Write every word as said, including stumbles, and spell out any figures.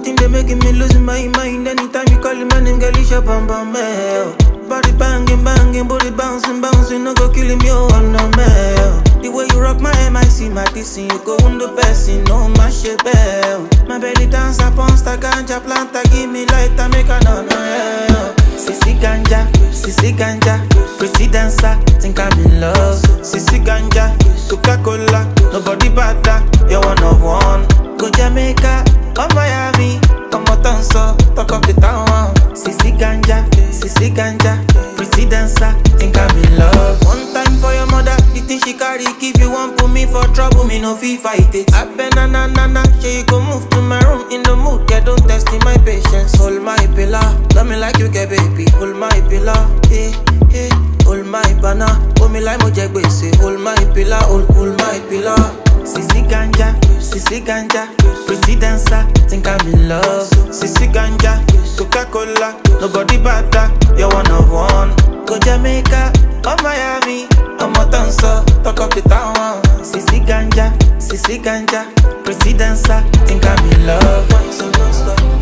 thing they making me lose my mind. Anytime you call my name, girl, it's your bum bum mail. Body banging, banging, body bouncing, bouncing, no go killing me, oh no mail. The way you rock my M I C, my dissing, you go on the best, no my shit bell. My belly dance upon Sisi Ganja, plant, give me light, I make a no no yeah. Sisi Ganja, Sisi Ganja, pretty dancer, think I'm in love. Sisi Ganja, Coca-Cola, nobody better, you're one of one. Go Jamaica, or Miami, come out and so, talk of the town. Sisi Ganja, Sisi Ganja, pretty dancer, think I'm in love. One time for your mother, the thing she carry, if you want put me for trouble, me no fee fight it. I been na na na na, she you go move to my room in the mood, get don't test in my patience. Hold my pillar, love me like you get baby, hold my pillar, eh, eh, hold my banana, hold me like Mojagbe, say hold my pillar, hold, hold my pillar. Sisi Ganja, Sisi Ganja, pretty dancer, think I'm in love. Sisi Ganja, Coca-Cola, nobody better, you're one of one. Go Jamaica, or Miami, I'm a dancer, talk of the town. Sisi Ganja, Sisi Ganja, pretty dancer, think I'm in love.